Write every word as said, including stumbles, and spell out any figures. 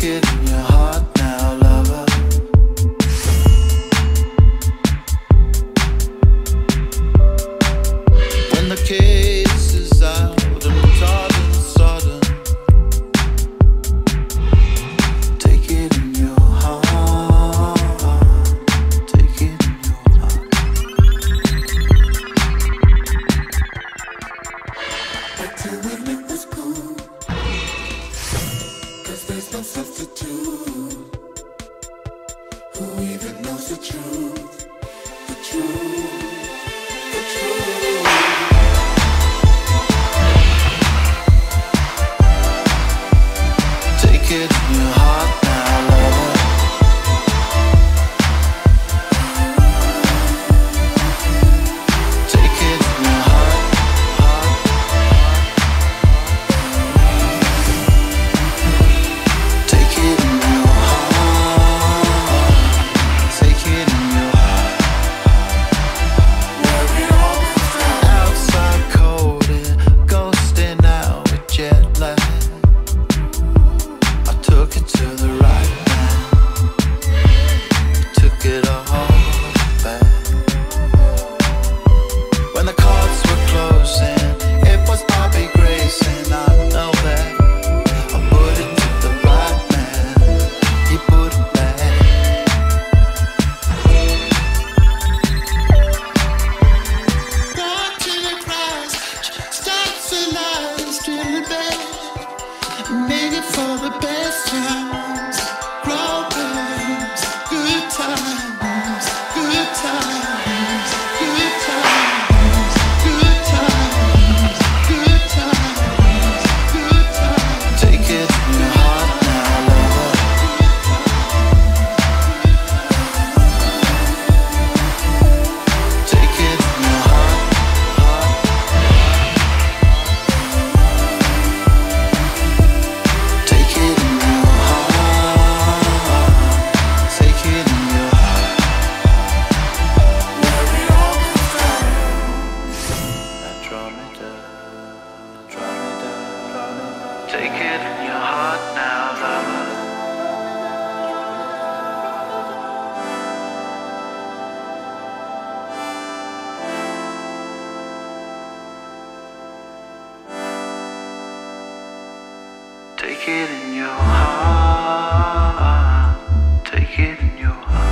it in your heart now, lover. When the case is out and trodden, sodden, take it in your heart, take it in your heart. But till we make this cool, 'cause there's no substitute. Who even knows the truth? The truth, the truth. Take it in your heart now, lover. Take it in your heart, heart, heart. Take it in your heart. Take it in your heart. Where we all go from. Outside cold, ghosting out with jet lag. I took it to the right man. Took it all back. When the cards were closing, it was Bobby Grace, and I know that. I put it to the right man. He put it back. Watching it rise, starts to lies, dreaming back. Made it for the best times, problems, good times, good times, good times, good times, good times, good times. Take it in your heart now, lover. Take it in your heart, heart. Take it in your heart. Take it in your heart. Where we all go from. Andromeda, Andromeda, Andromeda. Take it in your heart now, lover. Take it in your heart. Take it in your heart.